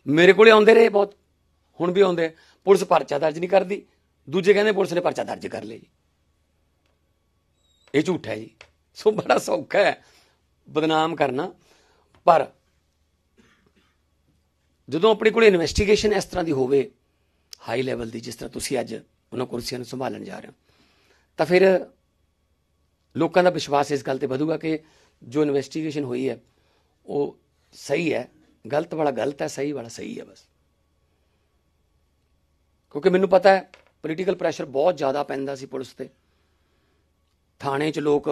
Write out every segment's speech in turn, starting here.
मेरे को आउंदे रहे बहुत, हुण भी आउंदे। पुलिस परचा दर्ज नहीं करती, दूजे कहंदे पुलिस ने परचा दर्ज कर लिया जी। ये झूठ है जी। सो बड़ा सौखा है बदनाम करना। पर जदों अपने को इन्वेस्टिगेशन इस तरह की होवे हाई लैवल की, जिस तरह तुसीं अज उन्हां कुर्सियां नूं संभालण जा रहे हो, तो फिर लोगों का विश्वास इस गल ते वधूगा कि जो इन्वेस्टिगेशन हुई है वो सही है, गलत वाला गलत है, सही वाला सही है बस। क्योंकि मैनूं पता है पोलीटिकल प्रैशर बहुत ज़्यादा पैंदा सी पुलिस ते। थाणे च लोग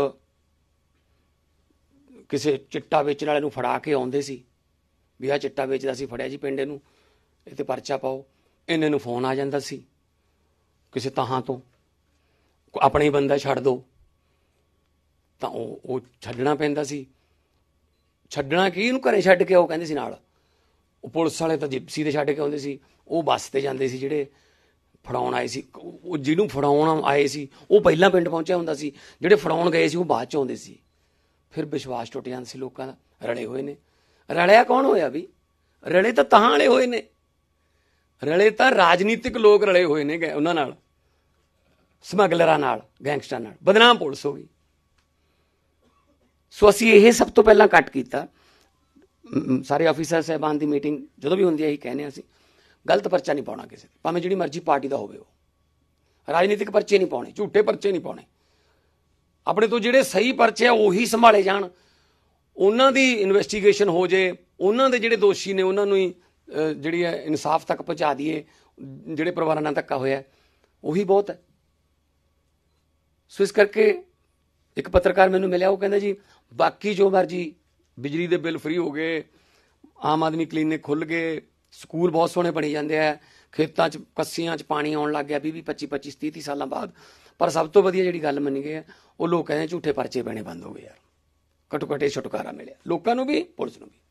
किसी चिट्टा वेचण वाले नूं फड़ा के आउंदे सी भी आ चिट्टा वेचदा सी, फड़िया जी पिंड नूं, इह ते परचा पाओ। इन्ने नूं फोन आ जांदा सी किसी तहां तो, अपना ही बंदा छड्ड दो, तो वो छड्डना पैंदा सी। छड्डना की इहनूं घरे छड्ड के आओ कहंदे सी नाल। वो पुलिस वाले तो जिप्सी ते छड्ड के आउंदे सी, वो बस ते जांदे सी जिहड़े फड़ाउण आए सी। वो जिहनूं फड़ाउण आए सी वो पहिलां पिंड पहुंचिया हुंदा सी, जिहड़े फड़ाउण गए सी वो बाद च आउंदे सी। फिर विश्वास टुट जांदा सी लोकां दा। रले होए ने। रलिया कौन होया भी? रले तो तां वाले होए ने, रले तो राजनीतिक लोग रले होए ने उन्हां नाल, समगलरां नाल, गैंगस्टरां नाल। बदनाम पुलिस हो गई। सो असीं ये सब तो पहलां कट कीता। सारे ऑफिसर साहबान की मीटिंग जो भी होंदी है, यही कहने असीं गलत परचा नहीं पाउणा किसी ते, भावें जिहड़ी मर्जी पार्टी का होवे। राजनीतिक परचे नहीं पाउणे, झूठे परचे नहीं पाउणे। अपने तो जिहड़े सही परचे आ उही संभाले जाण, उन्हां दी इन्वेस्टिगेशन हो जे, उन्हां दे जिहड़े दोषी ने उन्हां नूं ही जिहड़ी है इंसाफ तक पहुँचा दईए। जिहड़े परिवारां नाल धक्का होया उही बहुत है। सो इस करके एक पत्रकार मैनूं मिलिया, वो कहंदा जी बाकी जो मर्जी बिजली दे बिल फ्री हो गए, आम आदमी क्लीनिक खुल गए, स्कूल बहुत सोहणे बनी जाते हैं, खेतों च कस्सियां च पानी आउण लग गया 20-25 30 सालों बाद। पर सब तो वधिया जिहड़ी गल मन्नी गई है वो लोग कहते झूठे परचे पैणे बंद हो गए यार। घट्टो घट्ट छुटकारा मिलिया लोगों नूं भी, पुलिस नूं भी।